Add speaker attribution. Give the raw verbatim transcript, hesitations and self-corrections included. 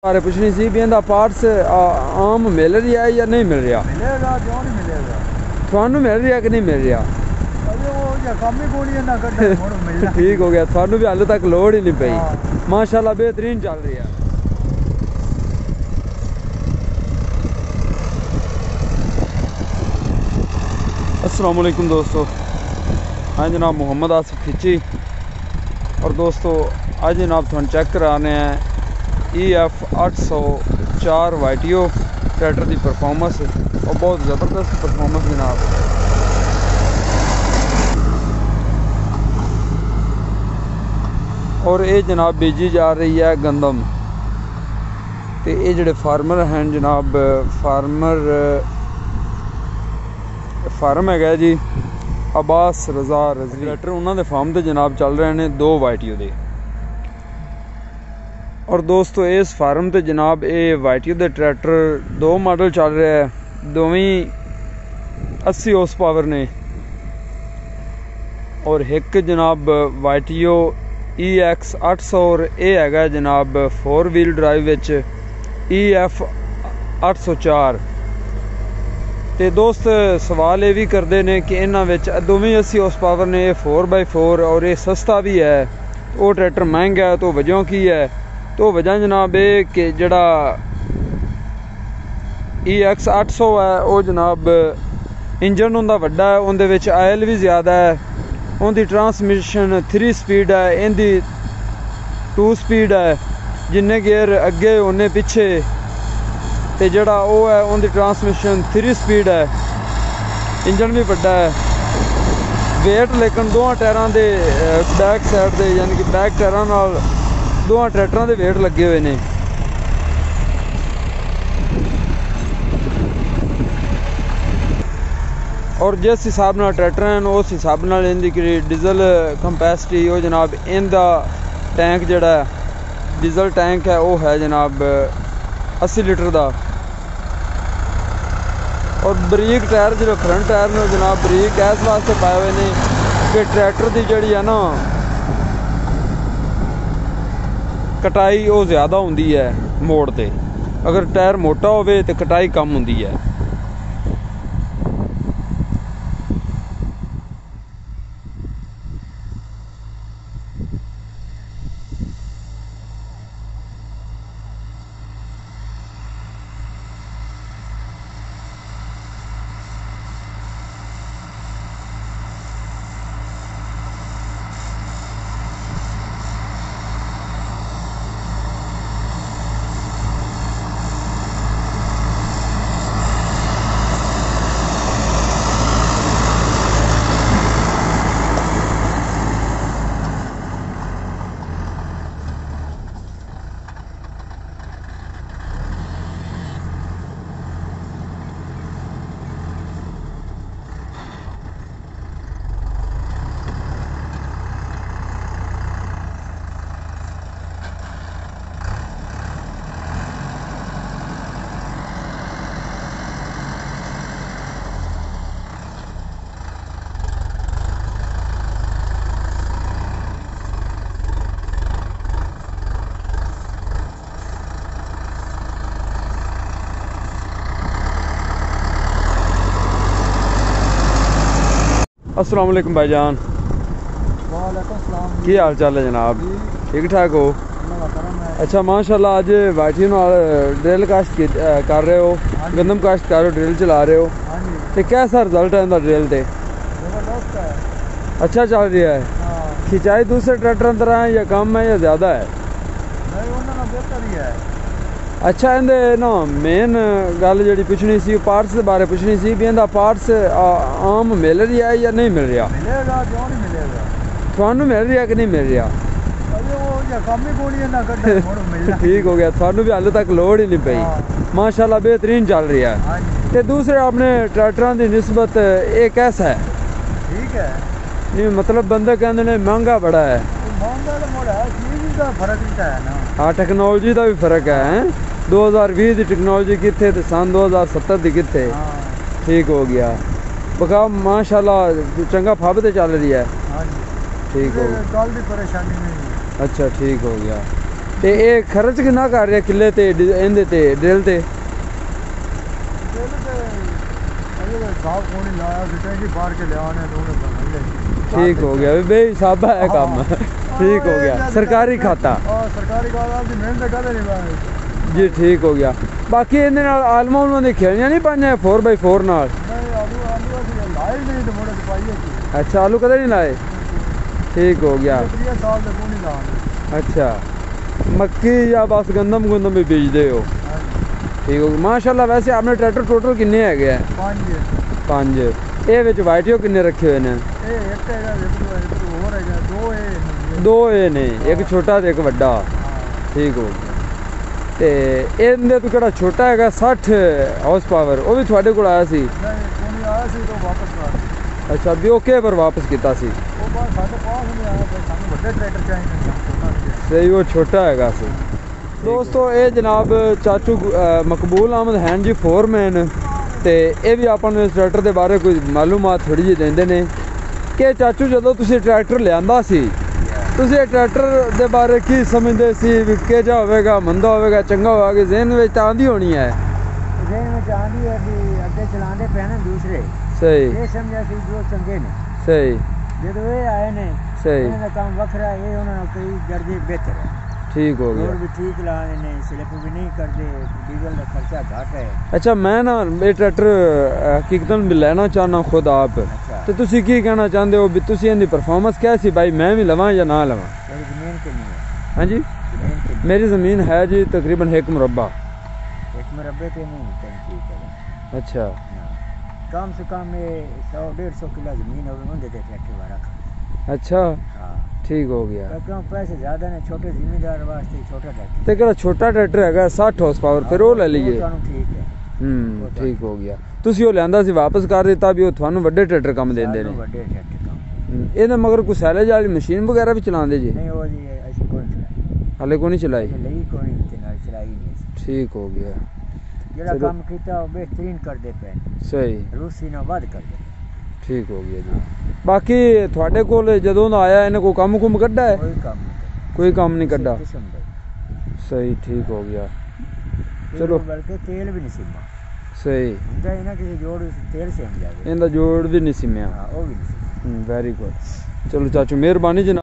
Speaker 1: बारे पुछनी सी भी इहदा पार्ट्स आम मिल रहा है या नहीं मिल रहा?
Speaker 2: मिलेगा क्यों नहीं मिलेगा?
Speaker 1: थानू मिल रहा कि नहीं मिल रहा?
Speaker 2: अरे वो या काम ही कोई ना करता मोड़ मिलना।
Speaker 1: ठीक हो गया, थानू भी हाले तक लोड ही नहीं पई। माशाल्लाह बेहतरीन चल रही है। अस्सलाम वालेकुम दोस्तों, हाँ जनाब मोहम्मद आसिफ खिची और दोस्तों आज जनाब थोड़ा चेक कराने हैं ई एफ आठ सौ चार वाइटियो ट्रैक्टर की परफॉर्मेंस और बहुत ज़बरदस्त परफॉर्मेंस जनाब। और ये जनाब बीजी जा रही है गंदम तो ये जोड़े फार्मर हैं जनाब, फार्मर फार्म है जी अब्बास रजा रजी ट्रैक्टर उन्होंने फार्म से जनाब चल रहे हैं दो वाइटियो दे। और दोस्तों इस फार्म से जनाब ये वाइटियो के ट्रैक्टर दो मॉडल चल रहे हैं, दोवें अस्सी हॉर्स पावर ने। और एक जनाब वाइटियो ई एक्स अठ सौ और ये है जनाब फोर व्हील ड्राइव विच ई एफ अठ सौ चार। तो दोस्त सवाल ये भी करते हैं कि इन्होंने दोवें अस्सी हॉर्स पावर ने, फोर बाई फोर और ये सस्ता भी है, वो ट्रैक्टर महंगा है तो वजह की है? तो वजह जनाब ये कि जड़ा ई एक्स अठ सौ है वो जनाब इंजन उनका वड्डा है, उनदे विच आयल भी ज़्यादा है, उनकी ट्रांसमिशन थ्री स्पीड है, इनकी टू स्पीड है, जिन्ने गेयर अगे उन्ने पिछे, तो जड़ा वो है उनकी ट्रांसमिशन थ्री स्पीड है, इंजन भी वड्डा है। वेट लेकिन दोवां टायरां दे बैक साइड दे यानी कि बैक टायरां नाल दोवां ट्रैक्टरां दे वेट लगे हुए ने। और जिस हिसाब नाल ट्रैक्टर हैं उस हिसाब नाल इनदी डीजल कंपैसिटी वो जनाब इनदा टैंक जड़ा डीजल टैंक है वो है जनाब अस्सी लीटर का। और बरीक टायर जो फ्रंट टायर ने जनाब बरीक इस वास्ते पाए हुए ने कि ट्रैक्टर की जड़ी है ना कटाई वो ज़्यादा होंदी है मोड़ ते, अगर टायर मोटा होवे तो कटाई कम होंदी है। अस्सलाम वालेकुम भाईजान।
Speaker 2: वालेकुम सलाम।
Speaker 1: की हाल चाल है जनाब? ठीक ठाक हो? अच्छा माशाल्लाह। आज वाइटियो नाल ड्रिल काश्त कर रहे हो, गंदम काश्त कर रहे हो, ड्रिल चला रहे हो, तो कैसा रिजल्ट है इनका ड्रिल ते? अच्छा चल रहा है। खिंचाई दूसरे ट्रैक्टर तरह है या कम है या ज़्यादा है?
Speaker 2: बेहतर ही है। अच्छा
Speaker 1: इहदे ना मेन गल जी पुछनी सी पार्ट्स के बारे पुछनी सी भी इहदा पार्ट्स आम मिल रहा है या नहीं मिल रहा?
Speaker 2: मिलेगा क्यों नहीं मिलेगा?
Speaker 1: थानू मिल रहा कि नहीं मिल रहा?
Speaker 2: अरे वो या काम ही कोई ना करता मोड़ मिलना।
Speaker 1: ठीक हो गया, थानू भी हाले तक लोड ही नहीं पई। माशाल्लाह बेहतरीन चल रही है। तो दूसरे अपने ट्रैक्टरों की निस्बत ये कैसा है?
Speaker 2: ठीक है।
Speaker 1: नहीं मतलब बंदे कहते हैं महंगा बड़ा है।
Speaker 2: महंगा तो मोड़ा है, चीज का फर्क है ना।
Speaker 1: हाँ टेक्नोलॉजी का भी फर्क है। दो हज़ार भी की टेक्नोलॉजी कितने तो सन दो हज़ार सत्तर की कितने। ठीक हो गया बका माशाल्लाह चंगा फब तो चल रही है। ठीक हो गया,
Speaker 2: कल भी परेशानी नहीं।
Speaker 1: अच्छा ठीक हो गया। ਤੇ ਇਹ ਖਰਚ ਕਿੰਨਾ ਕਰ ਰਿਹਾ ਕਿੱਲੇ ਤੇ ਡ- ਇਹਦੇ ਤੇ ਡਰਿਲ ਤੇ
Speaker 2: ਅਜੇ ਸਾਫ ਕੋਣੀ ਲਾਇਆ ਸੀ ਟੈਂਕੀ ਬਾਹਰ ਕੇ ਲਿਆਣੇ ਦੋਨੇ ਬੰਦੇ
Speaker 1: ਠੀਕ ਹੋ ਗਿਆ ਬੇਹਿਸਾਬਾ ਹੈ ਕੰਮ ਠੀਕ ਹੋ ਗਿਆ ਸਰਕਾਰੀ ਖਾਤਾ
Speaker 2: ਹਾਂ ਸਰਕਾਰੀ ਖਾਤਾ ਦੀ ਮਿਹਨਤ ਕਰਦੇ ਨਹੀਂ ਬਾਈ
Speaker 1: ਜੀ ਠੀਕ ਹੋ ਗਿਆ ਬਾਕੀ ਇਹਦੇ ਨਾਲ ਆਲਮਾ ਉਹਨਾਂ ਦੇ ਖੇਲੀਆਂ ਨਹੀਂ ਪਾਈਆਂ ਫੋਰ ਬਾਈ ਫੋਰ ਨਾਲ
Speaker 2: ਨਹੀਂ ਆਲੂ ਆਲੂ ਅਸੀਂ ਲਾਏ ਨਹੀਂ ਤੇ ਮੋੜੇ ਚ ਪਾਈਏ ਸੀ
Speaker 1: ਅੱਛਾ ਆਲੂ ਕਦੇ ਨਹੀਂ ਲਾਏ ਠੀਕ ਹੋ ਗਿਆ
Speaker 2: तीस साल ਦੇ ਕੋਣੀ ਲਾਉਣੇ
Speaker 1: ਅੱਛਾ ਮੱਕੀ ਜਾਂ ਬਸ ਗੰਦਮ ਗੁੰਦਮ ਵੀ ਬੀਜਦੇ ਹੋ ਠੀਕ ਹੋ ਗਿਆ ਮਾਸ਼ਾਅੱਲਾ ਵੈਸੇ ਆਪਣੇ ਟਰੈਕਟਰ ਟੋਟਲ ਕਿੰਨੇ ਹੈਗੇ ਆ
Speaker 2: ਪੰਜ
Speaker 1: ਪੰਜ ਇਹ ਵਿੱਚ ਵਾਈਟੀਓ ਕਿੰਨੇ ਰੱਖੇ ਹੋਏ ਨੇ
Speaker 2: ਇਹ ਇੱਕ ਹੈਗਾ ਇੱਕ ਹੋਰ ਹੈਗਾ ਦੋ ਇਹ
Speaker 1: ਦੋ ਇਹ ਨੇ ਇੱਕ ਛੋਟਾ ਤੇ ਇੱਕ ਵੱਡਾ ਠੀਕ ਹੋ ਗਿਆ ਤੇ ਇਹਦੇ ਤੋਂ ਕਿਹੜਾ ਛੋਟਾ ਹੈਗਾ ਸੱਠ ਹਾਰਸ ਪਾਵਰ ਉਹ ਵੀ ਤੁਹਾਡੇ ਕੋਲ ਆਇਆ ਸੀ
Speaker 2: ਨਹੀਂ ਕੋਣੀ ਆਇਆ ਸੀ ਤਾਂ ਵਾਪਸ ਕਰ
Speaker 1: ਅੱਛਾ ਵੀ ਓਕੇ ਪਰ ਵਾਪਸ ਕੀਤਾ ਸੀ
Speaker 2: ਉਹ ਬਾਅਦ ਸਾਡੇ ਪਾਸ ਨਹੀਂ ਆਇਆ ਫਿਰ ਸਾਨੂੰ ਵੱਡੇ ਟਰੈਕਟਰ ਚਾਹੀਦੇ ਨੇ
Speaker 1: ਸਹੀ ਉਹ ਛੋਟਾ ਹੈਗਾ ਸੀ ਦੋਸਤੋ ਇਹ ਜਨਾਬ ਚਾਚੂ ਅ, ਮਕਬੂਲ ਅਹਿਮਦ ਹੈਨ ਜੀ ਫੋਰਮੈਨ ਤੇ ਇਹ ਵੀ ਆਪਾਂ ਨੂੰ ਇਸ ਟਰੈਕਟਰ ਦੇ ਬਾਰੇ ਕੋਈ ਮਾਲੂਮਾਤ ਥੋੜੀ ਜਿਹੀ ਦਿੰਦੇ ਨੇ ਕਿ ਚਾਚੂ ਜਦੋਂ ਤੁਸੀਂ ਟਰੈਕਟਰ ਲਿਆਂਦਾ ਸੀ ਤੁਸੀਂ ਇਹ ਟਰੈਕਟਰ ਦੇ ਬਾਰੇ ਕੀ ਸਮਝਦੇ ਸੀ ਵੀ ਕਿਹੋ ਹੋਵੇਗਾ ਮੰਦਾ ਹੋਵੇਗਾ ਚੰਗਾ ਹੋਵੇਗਾ ਜ਼ਿਹਨ ਵਿੱਚ ਤਾਂ ਆਉਂਦੀ ਹੋਣੀ ਹੈ
Speaker 2: ਜਿਹਨ ਵਿੱਚ ਆਂਦੀ ਹੈ ਵੀ ਅੱਗੇ ਚਲਾਉਂਦੇ ਪਏ ਨੇ ਦੂਸਰੇ
Speaker 1: ਸਹੀ
Speaker 2: ਇਹ ਸਮਝਿਆ ਸੀ ਜੋ ਚੰਗੇ ਨੇ
Speaker 1: ਸਹੀ
Speaker 2: ਜਦੋਂ ਇਹ ਆਏ ਨੇ
Speaker 1: ਸਹੀ
Speaker 2: ਇਹਨਾਂ ਦਾ ਕੰਮ ਵੱਖਰਾ ਇਹ ਉਹਨਾਂ ਨਾਲ ਕਈ ਦਰਜੇ ਬਿਹਤਰ ਹੈ
Speaker 1: ਠੀਕ ਹੋ
Speaker 2: ਹੋਰ
Speaker 1: ਗਿਆ
Speaker 2: ਵੀ ਠੀਕ ਲਾ ਰਹੇ ਨੇ ਸਲਿੱਪ ਵੀ ਨਹੀਂ ਕਰਦੇ ਡੀਜ਼ਲ ਦਾ ਖਰਚਾ ਘੱਟ ਹੈ
Speaker 1: ਅੱਛਾ ਮੈਂ ਨਾ ਇਹ ਟਰੈਕਟਰ ਅ, ਹਕੀਕਤਨ ਵੀ ਲੈਣਾ ਚਾਹਨਾ ਖੁਦ ਆਪ
Speaker 2: ਅੱਛਾ
Speaker 1: ਤੇ ਤੁਸੀਂ ਕੀ ਕਹਿਣਾ ਚਾਹੁੰਦੇ ਹੋ ਵੀ ਤੁਸੀਂ ਇਹਦੀ ਪਰਫਾਰਮੈਂਸ कैसी भाई मैं भी लवां या ना लवां
Speaker 2: तेरी जमीन कितनी है
Speaker 1: हाँ जी
Speaker 2: जमीन कितनी
Speaker 1: मेरी ज़मीन है जी तकरीबन एक मुरब्बा
Speaker 2: एक मुरब्बे पे नहीं टैंकी है
Speaker 1: अच्छा
Speaker 2: हाँ। कम से कम ये सौ डेढ़ सौ किलो जमीन होगी उन देते ट्रैक्टर वाला
Speaker 1: अच्छा
Speaker 2: हाँ
Speaker 1: ठीक हो गया
Speaker 2: पर क्यों पैसे ज़्यादा ने छोटे जिम्मेदार वास्ते छोटा ट्रैक्टर
Speaker 1: ते किहड़ा छोटा ट्रैक्टर हैगा साठ हॉर्स पावर फिर ਉਹ ਲੈ ਲਈਏ
Speaker 2: ਤੁਹਾਨੂੰ ਠੀਕ ਹੈ
Speaker 1: ਹੂੰ ਠੀਕ ਹੋ ਗਿਆ ਤੁਸੀਂ ਉਹ ਲਿਆਂਦਾ ਸੀ ਵਾਪਸ ਕਰ ਦਿੱਤਾ ਵੀ ਉਹ ਤੁਹਾਨੂੰ ਵੱਡੇ ਟਰੈਕਟਰ ਕੰਮ ਦਿੰਦੇ ਨੇ
Speaker 2: ਸਾਨੂੰ ਵੱਡੇ ਟਰੈਕਟਰ ਕੰਮ
Speaker 1: ਹੂੰ, ਇਹਦੇ ਮਗਰ ਕੋਈ ਸੈਲੇਜ ਵਾਲੀ ਮਸ਼ੀਨ ਵਗੈਰਾ ਵੀ ਚਲਾਉਂਦੇ ਜੀ
Speaker 2: ਨਹੀਂ ਉਹ ਜੀ ਅਸੀਂ ਕੋਈ ਨਹੀਂ ਚਲਾਈ
Speaker 1: ਹਾਲੇ ਕੋਈ ਨਹੀਂ ਚਲਾਈ
Speaker 2: ਇਹ ਲਈ ਕੋਈ ਨਹੀਂ ਤੇ ਨਾਲ ਚਲਾਈ ਨਹੀਂ ਅਸੀਂ।
Speaker 1: ਠੀਕ ਹੋ ਗਿਆ
Speaker 2: ਜਿਹੜਾ
Speaker 1: ਚਲੋ।
Speaker 2: ਕੰਮ ਕੀਤਾ ਉਹ ਬਿਹਤਰੀਨ ਕਰਦੇ ਪਏ
Speaker 1: ਸਹੀ
Speaker 2: ਰੂਸੀ ਨਾਲ ਵੱਧ ਕਰਦੇ
Speaker 1: ਠੀਕ ਹੋ ਗਿਆ ਜੀ ਬਾਕੀ ਤੁਹਾਡੇ ਕੋਲ ਜਦੋਂ ਦਾ ਆਇਆ ਇਹਨੇ ਕੋਈ ਕੰਮ ਕੁਮ ਕੱਢਾ ਹੈ
Speaker 2: ਕੋਈ ਕੰਮ ਨਹੀਂ
Speaker 1: ਕੋਈ ਕੰਮ ਨਹੀਂ ਕੱਢਾ
Speaker 2: ਕਿਸਮ ਦਾ
Speaker 1: ਸਹੀ ਠੀਕ ਹੋ ਗਿਆ
Speaker 2: ਚਲੋ
Speaker 1: ਚਲੋ।
Speaker 2: ਬਲਕਿ ਤੇਲ ਵੀ ਨਹੀਂ ਸੀਮਾ
Speaker 1: ਸਹੀ
Speaker 2: ਹੁੰਦਾ ਇਹ ਨਾ ਕਿਸੇ ਜੋੜ ਵਿੱਚ ਤੇਲ ਸੇਮ ਜਾਵੇ
Speaker 1: ਇਹਦਾ ਜੋੜ ਵੀ ਨਹੀਂ ਸਿਮਿਆ
Speaker 2: ਹਾਂ ਉਹ ਵੀ ਨਹੀਂ ਸੀ
Speaker 1: ਵੈਰੀ ਗੁੱਡ ਚਲੋ ਚਾਚੂ ਮਿਹਰਬਾਨੀ ਜਨਾਬ